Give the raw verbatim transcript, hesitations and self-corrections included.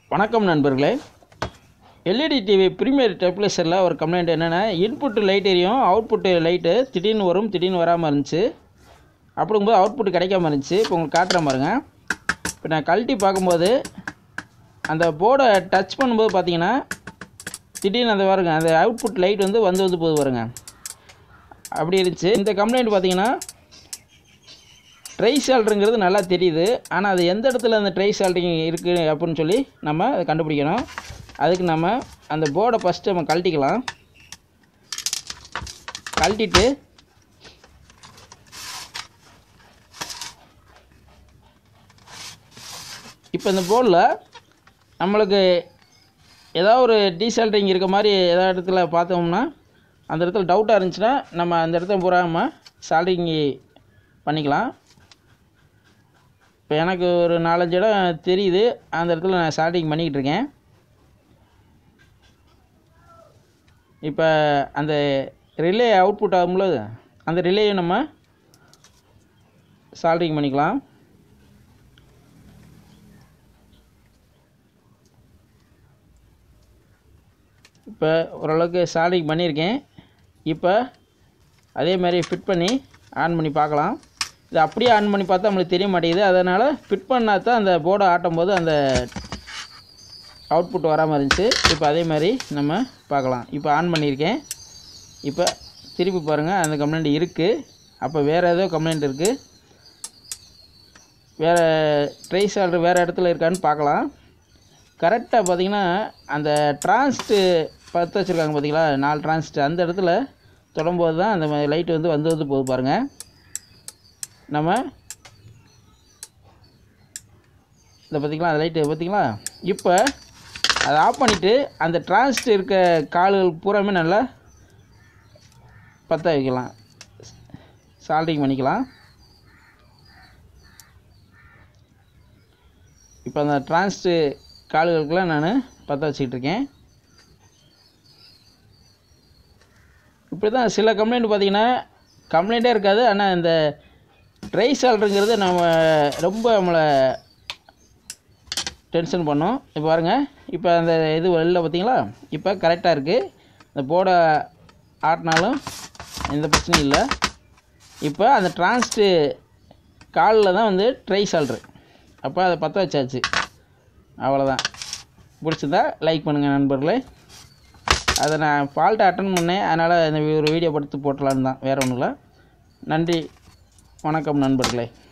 வணக்கம் நண்பர்களே. LED TV premier டெப்ளேசரில் ஒரு கம்ப்ளைண்ட் என்னென்னா, இன்புட்டு லைட் எரியும், அவுட்புட்டு லைட்டு திடீர்னு வரும், திடீர்னு வராமல் இருந்துச்சு. அப்படிங்கும்போது அவுட்புட் கிடைக்காம இருந்துச்சு. இப்போ உங்களுக்கு காட்டுற பாருங்க. இப்போ நான் கழட்டி பார்க்கும்போது அந்த போர்டை டச் பண்ணும்போது பார்த்தீங்கன்னா திடீர்னு அந்த பாருங்க, அந்த அவுட்புட் லைட் வந்து வந்து வந்து போது பாருங்க, அப்படி இருந்துச்சு. இந்த கம்ப்ளைண்ட் பார்த்தீங்கன்னா ட்ரை சால்ட்ருங்கிறது நல்லா தெரியுது. ஆனால் அது எந்த இடத்துல அந்த ட்ரை சால்ட்ரிங் இருக்குது அப்படின்னு சொல்லி நம்ம அதை கண்டுபிடிக்கணும். அதுக்கு நம்ம அந்த போர்டை ஃபஸ்ட்டு நம்ம கழட்டிக்கலாம். கழட்டிட்டு இப்போ இந்த போர்டில் நம்மளுக்கு ஏதாவது ஒரு டீசால்ட்ரிங் இருக்க மாதிரி ஏதாவது இடத்துல பார்த்தோம்னா, அந்த இடத்துல டவுட்டாக இருந்துச்சுன்னா நம்ம அந்த இடத்த பூரா நம்ம சால்ட்ரிங் பண்ணிக்கலாம். இப்போ எனக்கு ஒரு நாலஞ்சு இடம் தெரியுது, அந்த இடத்துல நான் சால்ட்ரிங் பண்ணிக்கிட்டு இருக்கேன். இப்போ அந்த ரிலே அவுட்புட் ஆகும்போது அந்த ரிலேயை நம்ம சால்ட்ரிங் பண்ணிக்கலாம். இப்போ ஓரளவுக்கு சால்ட்ரிங் பண்ணியிருக்கேன். இப்போ அதே மாதிரி ஃபிட் பண்ணி ஆன் பண்ணி பார்க்கலாம். இது அப்படியே ஆன் பண்ணி பார்த்தா நம்மளுக்கு தெரிய மாட்டேங்குது. அதனால் ஃபிட் பண்ணால் தான் அந்த போர்டை ஆட்டும் போது அந்த அவுட்புட் வராமல் இருந்துச்சு. இப்போ அதே மாதிரி நம்ம பார்க்கலாம். இப்போ ஆன் பண்ணியிருக்கேன். இப்போ திருப்பி பாருங்கள், அந்த கம்ப்ளைண்ட் இருக்குது. அப்போ வேறு ஏதோ கம்ப்ளைண்ட் இருக்குது. வேறு ட்ரை சால்ட்ரு வேறு இடத்துல இருக்கான்னு பார்க்கலாம். கரெக்டாக பார்த்திங்கன்னா அந்த டிரான்ஸ்ட்டு பற்ற வச்சுருக்காங்க பார்த்தீங்களா, நாலு டிரான்ஸ்ட்டு, அந்த இடத்துல தொடும்போது தான் அந்த லைட்டு வந்து வந்து வந்து போகுது பாருங்கள். நம்ம இந்த பார்த்திங்களா, அந்த லைட்டு பார்த்திங்களா. இப்போ அதை ஆஃப் பண்ணிவிட்டு அந்த டிரான்ஸ்ட் இருக்க கால்கள் பூராமே நல்லா பற்ற வைக்கலாம், சால்ட்ரிங் பண்ணிக்கலாம். இப்போ அந்த டிரான்ஸ்ட்டு கால்களுக்கெல்லாம் நான் பற்ற வச்சுக்கிட்டு இருக்கேன். இப்படி தான் சில கம்ப்ளைண்ட் பார்த்திங்கன்னா கம்ப்ளைண்ட்டே இருக்காது, ஆனால் இந்த ட்ரை சால்ட்ருங்கிறது நம்ம ரொம்ப நம்மளை டென்ஷன் பண்ணோம். இப்போ பாருங்கள், இப்போ அந்த இது வெளில பார்த்திங்களா, இப்போ கரெக்டாக இருக்குது. இந்த போர்டை ஆட்டினாலும் எந்த பிரச்சனையும் இல்லை. இப்போ அந்த டிரான்ஸ்ட்டு காலில் தான் வந்து ட்ரை சால்ட்ரு. அப்போ அதை பற்ற வச்சாச்சு. அவ்வளோதான். பிடிச்சிருந்தா லைக் பண்ணுங்கள் நண்பர்களே. அதை நான் ஃபால்ட்டை அட்டன் பண்ணேன், அதனால் இந்த ஒரு வீடியோ படுத்து போட்டலான்னு தான், வேறு ஒன்றும் இல்லை. நன்றி, வணக்கம் நண்பர்களே.